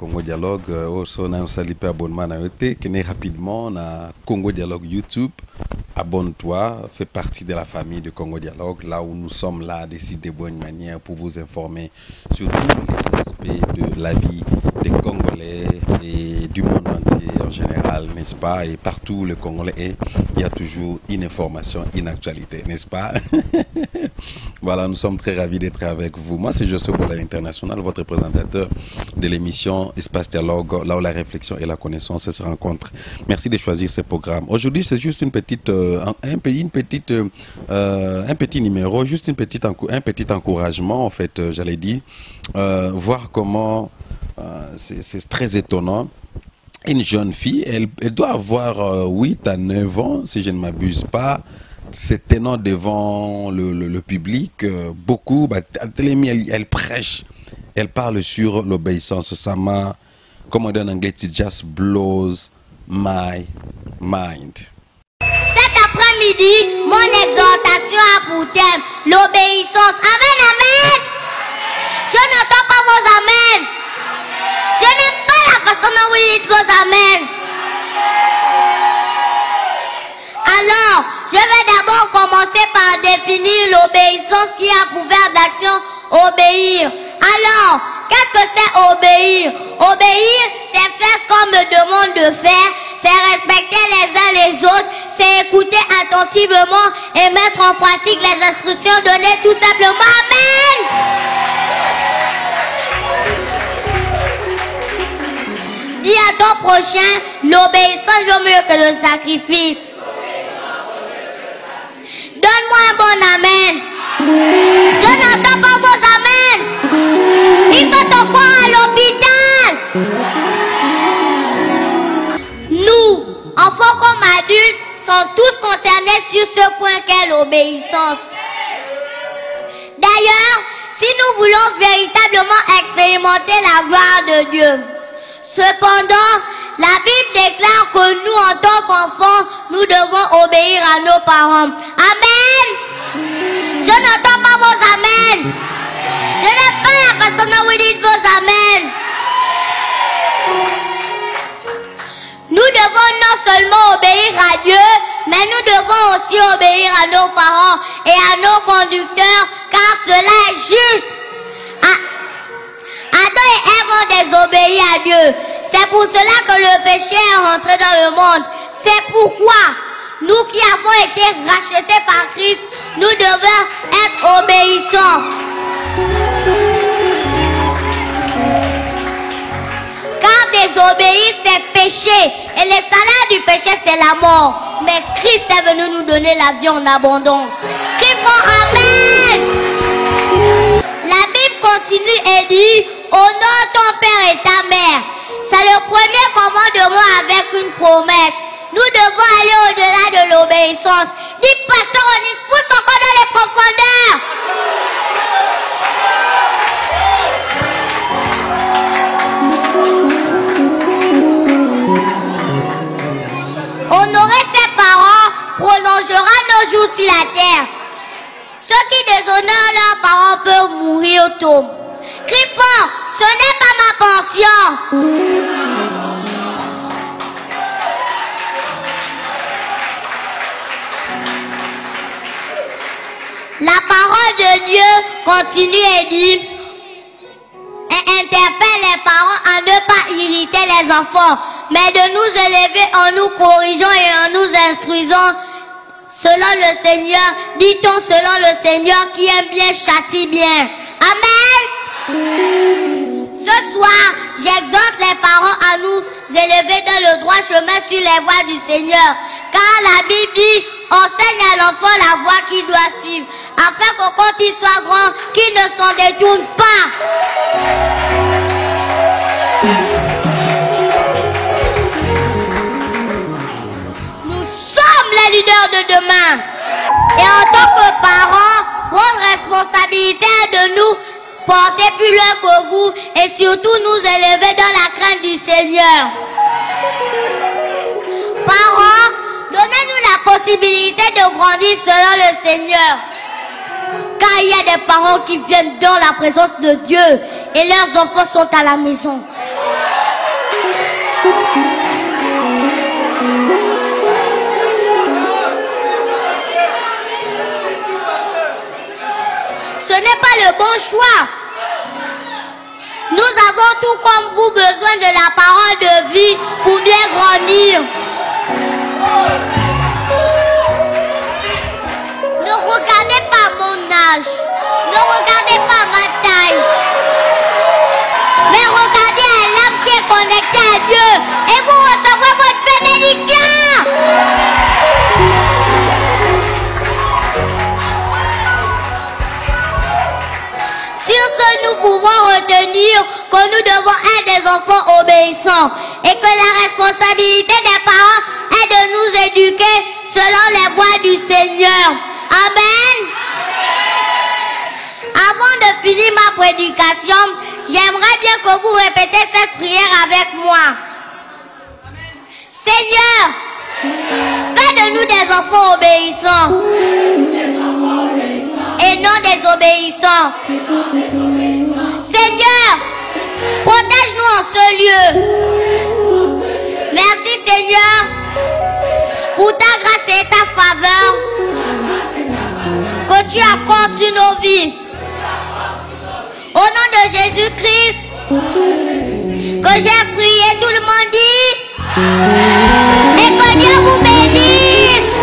Congo Dialogue. Aussi, on a un salipé abonnement à eux. Qui est rapidement na Congo Dialogue YouTube. Abonne-toi, fais partie de la famille de Congo Dialogue, là où nous sommes là, décider de bonne manière pour vous informer sur tous les aspects de la vie des Congolais et du monde entier en général, n'est-ce pas? Et partout le Congolais est, il y a toujours une information, une actualité, n'est-ce pas? Voilà, nous sommes très ravis d'être avec vous. Moi, c'est José Bola International, votre présentateur de l'émission Espace Dialogue, là où la réflexion et la connaissance se rencontrent. Merci de choisir ce programme. Aujourd'hui, c'est juste une petite, un petit numéro, juste un petit encouragement, en fait, j'allais dire, voir comment, c'est très étonnant. Une jeune fille, elle doit avoir 8 à 9 ans, si je ne m'abuse pas, se tenant devant le public, beaucoup, elle prêche, elle parle sur l'obéissance. Ça m'a, comme on dit en anglais, it just blows my mind. Cet après-midi, mon exhortation a pour thème l'obéissance. Amen, amen. Je n'entends pas vos amen. Je n'aime pas la façon dont vous dites vos amen. Alors, je vais d'abord commencer par définir l'obéissance qui a pour verbe d'action obéir. Alors, qu'est-ce que c'est obéir? Obéir, c'est faire ce qu'on me demande de faire, c'est respecter les uns les autres, c'est écouter attentivement et mettre en pratique les instructions données tout simplement. Amen! Dis à ton prochain, l'obéissance vaut mieux que le sacrifice. Donne-moi un bon amen. Je n'entends pas vos amen. Ils sont encore à l'hôpital. Nous, enfants comme adultes, sommes tous concernés sur ce point qu'est l'obéissance. D'ailleurs, si nous voulons véritablement expérimenter la gloire de Dieu, cependant, la Bible déclare que nous, en tant qu'enfants, nous devons obéir à nos parents. Amen. Je n'entends pas vos amen. Je n'aime pas la façon dont vous dites vos amen. Nous devons non seulement obéir à Dieu, mais nous devons aussi obéir à nos parents et à nos conducteurs, car cela est juste. Adam et Ève ont désobéi à Dieu. C'est pour cela que le péché est rentré dans le monde. C'est pourquoi nous qui avons été rachetés par Christ, nous devons être obéissants. Car désobéir, c'est péché. Et le salaire du péché, c'est la mort. Mais Christ est venu nous donner la vie en abondance. Qui font Amen. La Bible continue et dit, honore ton père et ta mère. C'est le premier commandement avec une promesse. Nous devons aller au-delà de l'obéissance. Dis, pasteur, on y pousse encore dans les profondeurs. Honorer ses parents prolongera nos jours sur la terre. Ceux qui déshonorent leurs parents peuvent mourir tôt. Crie fort, ce n'est pas ma pension. La parole de Dieu continue et dit, et interpelle les parents à ne pas irriter les enfants, mais de nous élever en nous corrigeant et en nous instruisant selon le Seigneur. Dit-on selon le Seigneur qui aime bien châtie bien. Amen. Ce soir, j'exhorte les parents à nous élever dans le droit chemin sur les voies du Seigneur. Car la Bible dit, enseigne à l'enfant la voie qu'il doit suivre, afin que quand il soit grand, qu'il ne s'en détourne pas. Nous sommes les leaders de demain. Et en tant que parents, votre responsabilité est de nous porter plus loin que vous et surtout nous élever dans la crainte du Seigneur. Parents, donnez-nous la possibilité de grandir selon le Seigneur. Car il y a des parents qui viennent dans la présence de Dieu et leurs enfants sont à la maison. le bon choix. Nous avons tout comme vous besoin de la parole de vie pour bien grandir. Ne regardez pas mon âge. Ne regardez pas ma taille. Mais regardez à l'âme qui est connectée à Dieu. Et vous recevrez votre bénédiction. Sur ce, nous pouvons retenir que nous devons être des enfants obéissants. Et que la responsabilité des parents est de nous éduquer selon les voies du Seigneur. Amen. Avant de finir ma prédication, j'aimerais bien que vous répétez cette prière avec moi. Seigneur, fais de nous des enfants obéissants et non désobéissants. Seigneur, protège-nous en ce lieu. Merci Seigneur pour ta grâce et ta faveur que tu accordes sur nos vies. Au nom de Jésus-Christ, que j'ai prié, tout le monde dit, et que Dieu vous bénisse.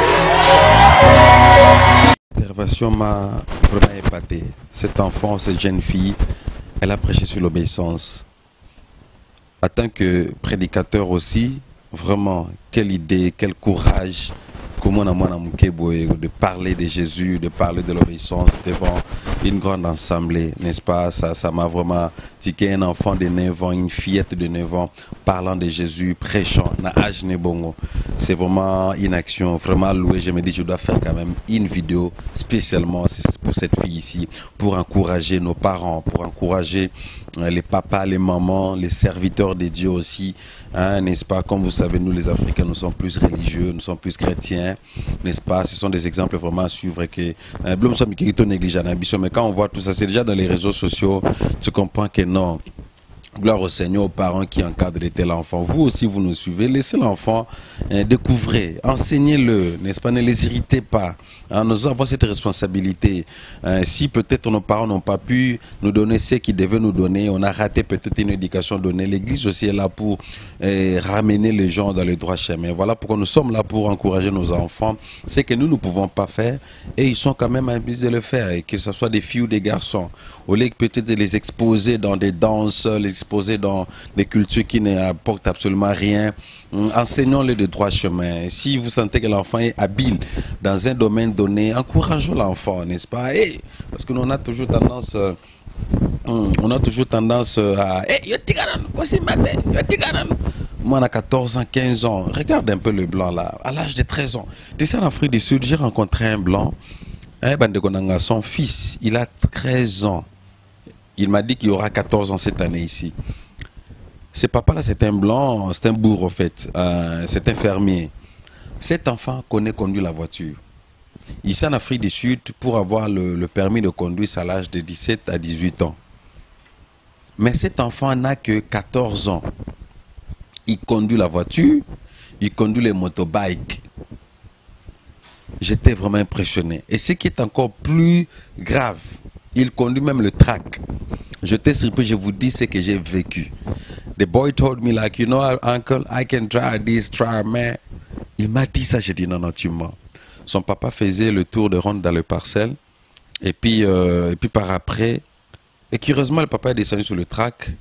L'intervention m'a vraiment épaté. Cet enfant, cette jeune fille, elle a prêché sur l'obéissance. En tant que prédicateur aussi, vraiment, quelle idée, quel courage. Comment de parler de Jésus, de parler de l'obéissance devant une grande assemblée, n'est-ce pas? Ça m'a vraiment tiqué. Un enfant de 9 ans, une fillette de 9 ans, parlant de Jésus, prêchant. C'est vraiment une action, vraiment louée. Je me dis, je dois faire quand même une vidéo spécialement pour cette fille ici, pour encourager nos parents, pour encourager les papas, les mamans, les serviteurs de Dieu aussi, hein, n'est-ce pas? Comme vous savez, nous les Africains, nous sommes plus religieux, nous sommes plus chrétiens, n'est-ce pas? Ce sont des exemples vraiment à suivre que mais quand on voit tout ça, c'est déjà dans les réseaux sociaux, tu comprends que non. Gloire au Seigneur, aux parents qui encadrent de tels enfants. Vous aussi, vous nous suivez. Laissez l'enfant découvrir, enseignez-le, n'est-ce pas? Ne les irritez pas. Hein, nous avons cette responsabilité. Si peut-être nos parents n'ont pas pu nous donner ce qu'ils devaient nous donner, on a raté peut-être une éducation donnée. L'Église aussi est là pour ramener les gens dans le droit chemin. Voilà pourquoi nous sommes là pour encourager nos enfants. C'est que nous ne pouvons pas faire et ils sont quand même habitués de le faire, et que ce soit des filles ou des garçons. Au lieu peut-être de les exposer dans des danses, les exposer dans des cultures qui n'apportent absolument rien, enseignons-les de droit chemin. Si vous sentez que l'enfant est habile dans un domaine donné, encourageons l'enfant, n'est-ce pas? Parce que nous, on a toujours tendance à moi, on a 14 ans, 15 ans. Regarde un peu le blanc là. À l'âge de 13 ans. Tu sais, en Afrique du Sud, j'ai rencontré un blanc. Son fils, il a 13 ans. Il m'a dit qu'il aura 14 ans cette année ici. Ce papa-là, c'est un blanc, c'est un bourg en fait. C'est un fermier. Cet enfant connaît conduire la voiture. Ici en Afrique du Sud, pour avoir le permis de conduire, c'est à l'âge de 17 à 18 ans. Mais cet enfant n'a que 14 ans. Il conduit la voiture, il conduit les motobikes. J'étais vraiment impressionné. Et ce qui est encore plus grave, il conduit même le track. J'étais surpris, je vous dis ce que j'ai vécu. The boy told me like, you know, uncle, I can drive this truck, man. Il m'a dit ça, j'ai dit non, tu mens. Son papa faisait le tour de ronde dans le parcelle. Et puis par après, et curieusement, le papa est descendu sur le track.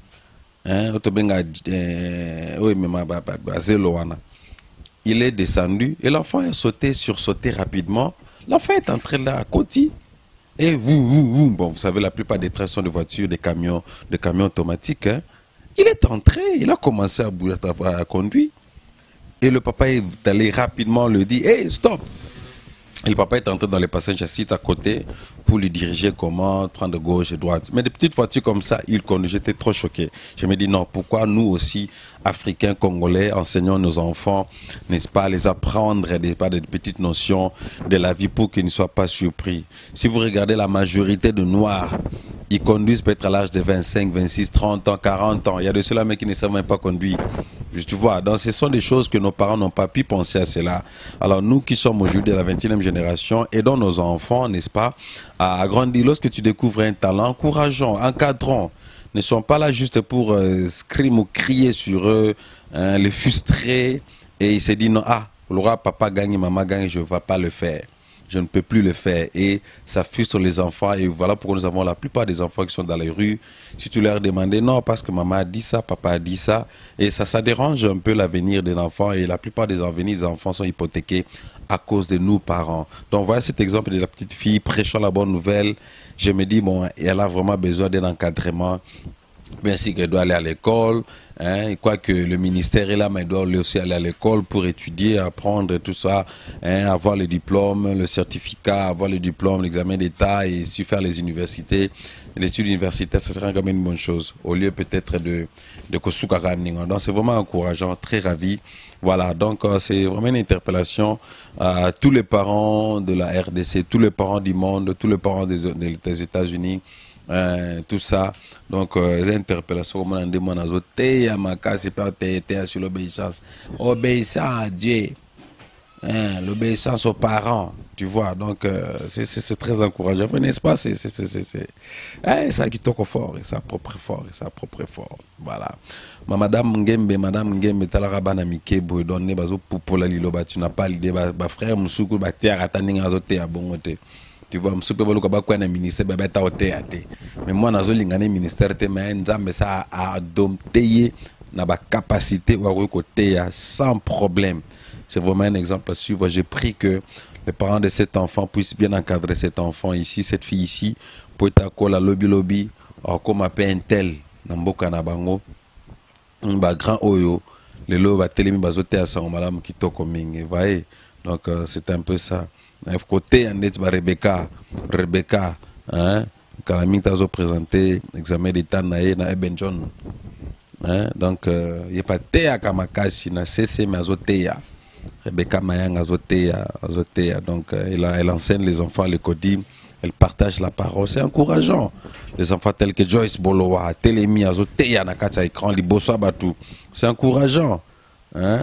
Il est descendu et l'enfant a sursauté rapidement. L'enfant est entré là à côté. Et bon, vous savez, la plupart des trains sont de voitures, de camions automatiques. Hein. Il est entré, il a commencé à conduire. Et le papa est allé rapidement le dire, hey, stop! Et le papa est entré dans les passages assis à côté pour lui diriger comment prendre gauche et droite. Mais des petites voitures comme ça, il conduit. J'étais trop choqué. Je me dis non, pourquoi nous aussi, Africains, Congolais, enseignons nos enfants, n'est-ce pas, les apprendre des petites notions de la vie pour qu'ils ne soient pas surpris. Si vous regardez la majorité de Noirs, ils conduisent peut-être à l'âge de 25, 26, 30 ans, 40 ans. Il y a de ceux-là mais qui ne savent même pas conduire. Tu vois, donc ce sont des choses que nos parents n'ont pas pu penser à cela. Alors nous qui sommes aujourd'hui de la 21e génération, aidons nos enfants, n'est-ce pas, à grandir. Lorsque tu découvres un talent, encourageons, encadrons. Ne sont pas là juste pour scream ou crier sur eux, les frustrer et ils se disent non, ah, Laura, papa gagne, maman gagne, je ne vais pas le faire. Je ne peux plus le faire. Et ça frustre les enfants. Et voilà pourquoi nous avons la plupart des enfants qui sont dans les rues. Si tu leur demandais, non, parce que maman a dit ça, papa a dit ça. Et ça dérange un peu l'avenir des enfants. Et la plupart des enfants sont hypothéqués à cause de nous, parents. Donc voilà cet exemple de la petite fille prêchant la bonne nouvelle. Je me dis, bon, elle a vraiment besoin d'un encadrement. Bien sûr qu'elle doit aller à l'école, hein, quoique le ministère est là, mais elle doit aussi aller à l'école pour étudier, apprendre tout ça, hein, avoir le diplôme, le certificat, avoir le diplôme, l'examen d'État et su faire les universités. Les études universitaires, ça serait quand même une bonne chose, au lieu peut-être de Kosuka Running. Donc c'est vraiment encourageant, très ravi. Voilà, donc c'est vraiment une interpellation à tous les parents de la RDC, tous les parents du monde, tous les parents des États-Unis. Tout ça, donc les interpellations comme on demande aux autres, c'est pas sur l'obéissance, obéissance à Dieu, hein, l'obéissance aux parents, tu vois, donc c'est très encourageant, n'est-ce pas, ça qui toque fort, et ça propre fort, voilà. Madame Ngembe talarabana mikebo donné bazo pour la liloba, tu n'as pas l'idée, ba frère Moussoukou ba terre atandinga azote à bongote. Tu vois, je suis un ministère, mais moi, je suis un ministère, mais ça a dompté la capacité sans problème. C'est vraiment un exemple à suivre. J'ai pris que les parents de cet enfant puissent bien encadrer cet enfant ici, cette fille ici, pour être à la lobby, comme appelle un tel, Namboka Nabango, un grand oyo, le lot va télémi bazoté à son madame qui toko mingi, voyez. Donc, c'est un peu ça. Côté Rebecca, hein, quand la minute a présenté l'examen d'état na Eben John, hein, donc il n'y a pas de Kamakasi na CC mais azotea Rebecca Mayang azotea, donc elle enseigne les enfants à l'école, elle partage la parole, c'est encourageant. Les enfants tels que Joyce Bolowa, Telemi azotea na kata écran liboso batu, c'est encourageant, hein.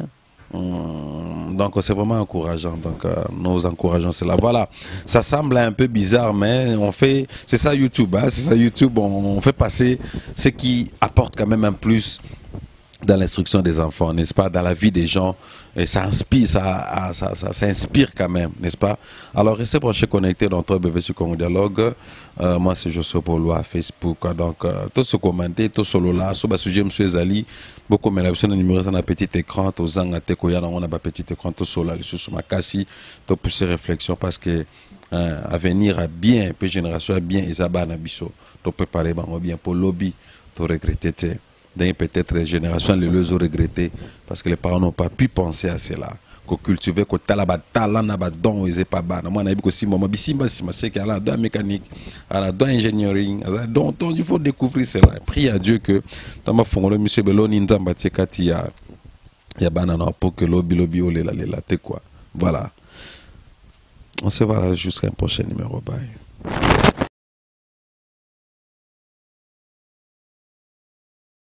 Donc c'est vraiment encourageant, donc nous encourageons cela. Voilà, ça semble un peu bizarre, mais on fait, c'est ça YouTube, hein, c'est ça YouTube, on fait passer ce qui apporte quand même un plus dans l'instruction des enfants, n'est-ce pas, dans la vie des gens, et ça inspire, ça inspire quand même, n'est-ce pas. Alors restez branchés, connectés dans notre BV sur Congo Dialogue. Moi c'est Josso Polo à Facebook, donc tout ce commenter, tout ce là, sur le sujet M. Zali, beaucoup mais la version de numéro sur un petit écran, tout ça, on a un petit écran, tout ce là, sur ma cassi, tout pousser réflexion parce que à venir à bien, peu génération à bien, Isaba Nabiso, tout préparer bien pour lobby, tout regretter. Peut-être les générations les ont regretté parce que les parents n'ont pas pu penser à cela. Que cultiver, que talent n'a pas don, ils pas ban. Moi, on a dit que si maman bisimba, c'est qu'il y a dans mécanique, il y a dans engineering, donc il faut découvrir cela. Prie à Dieu que dans ma fonction, monsieur Beloni Nzamba Tsekati, il y a banana pour que lobby ole la te quoi. Voilà. On se voit jusqu'à un prochain numéro. Bye.